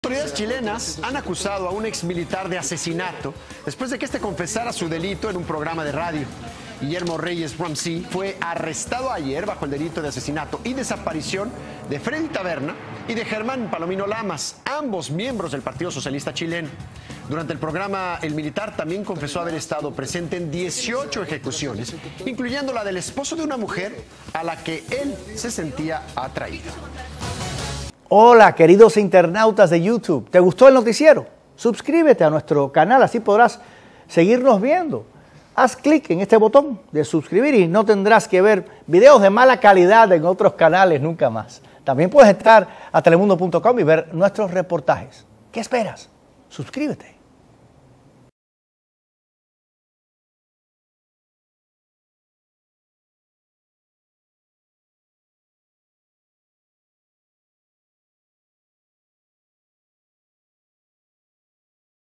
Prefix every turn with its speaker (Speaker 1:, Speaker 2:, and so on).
Speaker 1: Autoridades chilenas han acusado a un exmilitar de asesinato después de que este confesara su delito en un programa de radio. Guillermo Reyes Ramsey fue arrestado ayer bajo el delito de asesinato y desaparición de Freddy Taberna y de Germán Palomino Lamas, ambos miembros del Partido Socialista Chileno. Durante el programa, el militar también confesó haber estado presente en 18 ejecuciones, incluyendo la del esposo de una mujer a la que él se sentía atraído.
Speaker 2: Hola, queridos internautas de YouTube. ¿Te gustó el noticiero? Suscríbete a nuestro canal, así podrás seguirnos viendo. Haz clic en este botón de suscribir y no tendrás que ver videos de mala calidad en otros canales nunca más. También puedes entrar a telemundo.com y ver nuestros reportajes. ¿Qué esperas? Suscríbete.